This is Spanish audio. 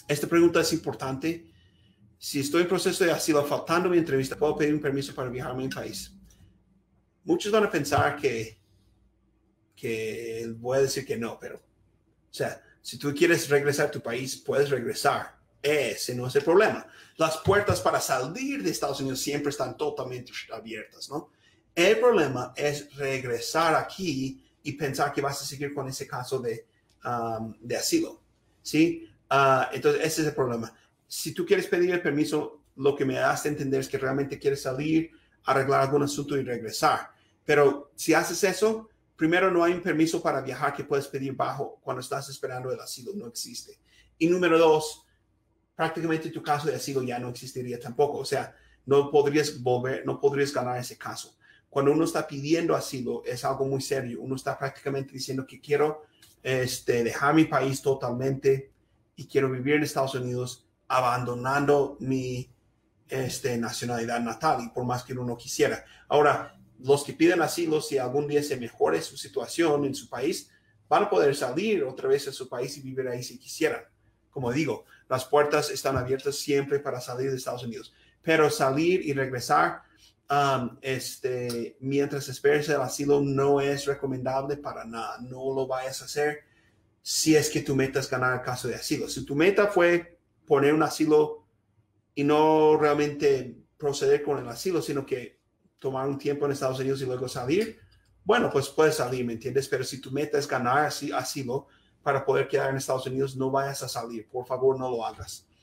Esta pregunta es importante. Si estoy en proceso de asilo, faltando mi entrevista, ¿puedo pedir un permiso para viajar a mi país? Muchos van a pensar que voy a decir que no, pero, o sea, si tú quieres regresar a tu país, puedes regresar. Ese no es el problema. Las puertas para salir de Estados Unidos siempre están totalmente abiertas, ¿no? El problema es regresar aquí y pensar que vas a seguir con ese caso de asilo, ¿sí? Entonces, ese es el problema. Si tú quieres pedir el permiso, lo que me hace entender es que realmente quieres salir, arreglar algún asunto y regresar. Pero si haces eso, primero, no hay un permiso para viajar que puedes pedir bajo cuando estás esperando el asilo. No existe. Y número dos, prácticamente tu caso de asilo ya no existiría tampoco. O sea, no podrías ganar ese caso. Cuando uno está pidiendo asilo, es algo muy serio. Uno está prácticamente diciendo que quiero dejar mi país totalmente y quiero vivir en Estados Unidos abandonando mi nacionalidad natal, y por más que uno no quisiera. Ahora, los que piden asilo, si algún día se mejore su situación en su país, van a poder salir otra vez a su país y vivir ahí si quisieran. Como digo, las puertas están abiertas siempre para salir de Estados Unidos, pero salir y regresar mientras esperes el asilo no es recomendable para nada. No lo vayas a hacer si es que tu meta es ganar el caso de asilo. Si tu meta fue poner un asilo y no realmente proceder con el asilo, sino que tomar un tiempo en Estados Unidos y luego salir, bueno, pues puedes salir, ¿me entiendes? Pero si tu meta es ganar asilo para poder quedar en Estados Unidos, no vayas a salir. Por favor, no lo hagas.